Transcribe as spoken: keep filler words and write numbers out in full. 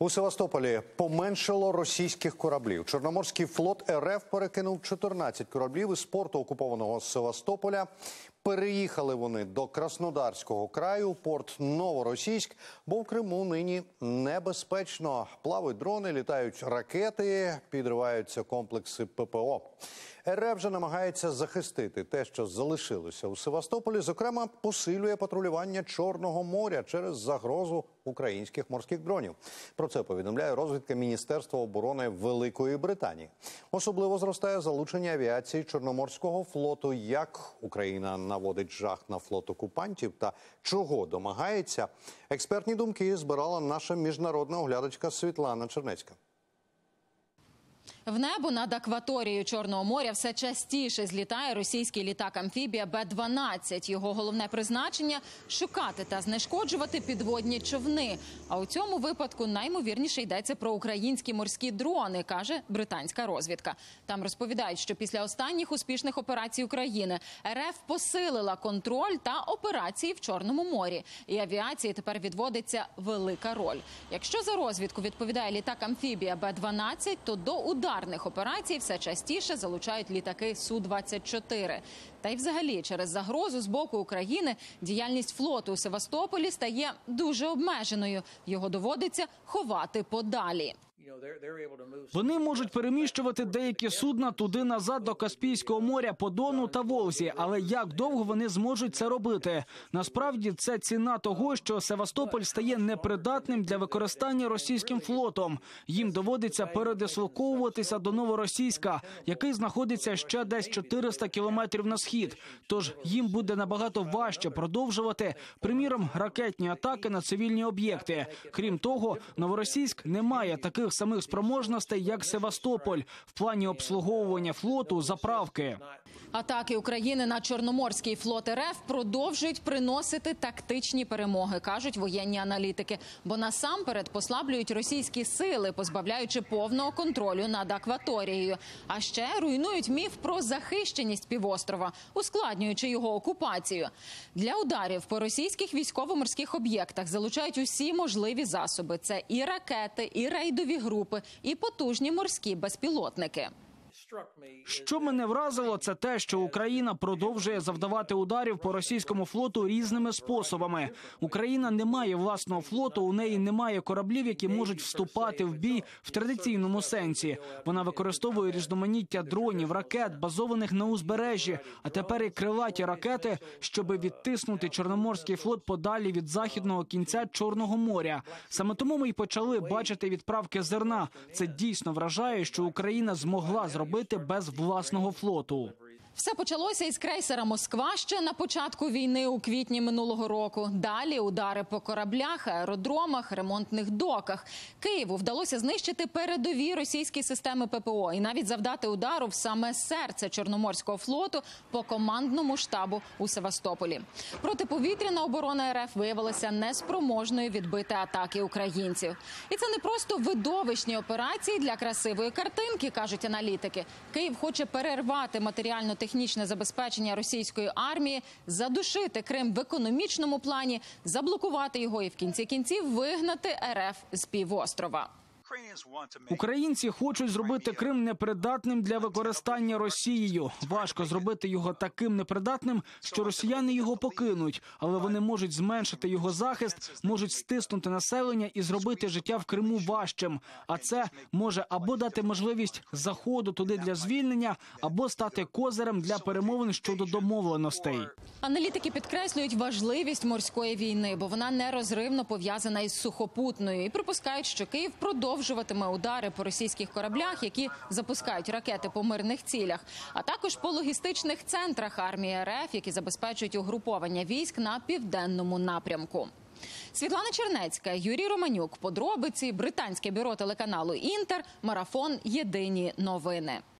У Севастополі поменшало російських кораблів. Чорноморський флот РФ перекинув чотирнадцять кораблів із порту окупованого Севастополя. Переїхали вони до Краснодарського краю, порт Новоросійськ, бо в Криму нині небезпечно. Плавають дрони, літають ракети, підриваються комплекси ППО. РФ вже намагається захистити те, що залишилося у Севастополі. Зокрема, посилює патрулювання Чорного моря через загрозу українських морських дронів. Про це повідомляє розвідка Міністерства оборони Великої Британії. Особливо зростає залучення авіації Чорноморського флоту. Як Україна наводить жах на флот окупантів та чого домагається? Експертні думки збирала наша міжнародна оглядачка Світлана Чернецька. В небо над акваторією Чорного моря все частіше злітає російський літак-амфібія Бе дванадцять. Його головне призначення – шукати та знешкоджувати підводні човни. А у цьому випадку наймовірніше йдеться про українські морські дрони, каже британська розвідка. Там розповідають, що після останніх успішних операцій України РФ посилила контроль та операції в Чорному морі. І авіації тепер відводиться велика роль. Якщо за розвідку відповідає літак-амфібія Бе дванадцять, то до удару ударних операцій все частіше залучають літаки Су двадцять чотири. Та й взагалі через загрозу з боку України діяльність флоту у Севастополі стає дуже обмеженою. Його доводиться ховати подалі. Вони можуть переміщувати деякі судна туди-назад до Каспійського моря по Дону та Волзі. Але як довго вони зможуть це робити? Насправді, це ціна того, що Севастополь стає непридатним для використання російським флотом. Їм доводиться передислоковуватися до Новоросійська, який знаходиться ще десь чотириста кілометрів на схід. Тож їм буде набагато важче продовжувати, приміром, ракетні атаки на цивільні об'єкти. Крім того, Новоросійськ не має таких самих спроможностей, як Севастополь, в плані обслуговування флоту, заправки. Атаки України на Чорноморський флот РФ продовжують приносити тактичні перемоги, кажуть воєнні аналітики. Бо насамперед послаблюють російські сили, позбавляючи повного контролю над акваторією. А ще руйнують міф про захищеність півострова, ускладнюючи його окупацію. Для ударів по російських військово-морських об'єктах залучають усі можливі засоби. Це і ракети, і рейдові групи, і потужні морські безпілотники. Що мене вразило, це те, що Україна продовжує завдавати ударів по російському флоту різними способами. Україна не має власного флоту, у неї немає кораблів, які можуть вступати в бій в традиційному сенсі. Вона використовує різноманіття дронів, ракет, базованих на узбережжі, а тепер і крилаті ракети, щоб відтиснути Чорноморський флот подалі від західного кінця Чорного моря. Саме тому ми й почали бачити відправки зерна. Це дійсно вражає, що Україна змогла зробити без власного флоту. Все почалося із крейсера «Москва» ще на початку війни у квітні минулого року. Далі удари по кораблях, аеродромах, ремонтних доках. Києву вдалося знищити передові російські системи ППО і навіть завдати удару в саме серце Чорноморського флоту по командному штабу у Севастополі. Протиповітряна оборона РФ виявилася неспроможною відбити атаки українців. І це не просто видовищні операції для красивої картинки, кажуть аналітики. Київ хоче перервати матеріально технічне забезпечення російської армії, задушити Крим в економічному плані, заблокувати його і в кінці кінців вигнати РФ з півострова. Українці хочуть зробити Крим непридатним для використання Росією. Важко зробити його таким непридатним, що росіяни його покинуть. Але вони можуть зменшити його захист, можуть стиснути населення і зробити життя в Криму важчим. А це може або дати можливість заходу туди для звільнення, або стати козирем для перемовин щодо домовленостей. Аналітики підкреслюють важливість морської війни, бо вона нерозривно пов'язана із сухопутною. І припускають, що Київ продовжує продовжуватиме удари по російських кораблях, які запускають ракети по мирних цілях, а також по логістичних центрах армії РФ, які забезпечують угруповання військ на південному напрямку. Світлана Чернецька, Юрій Романюк. Подробиці. Британське бюро телеканалу «Інтер». Марафон. Єдині новини.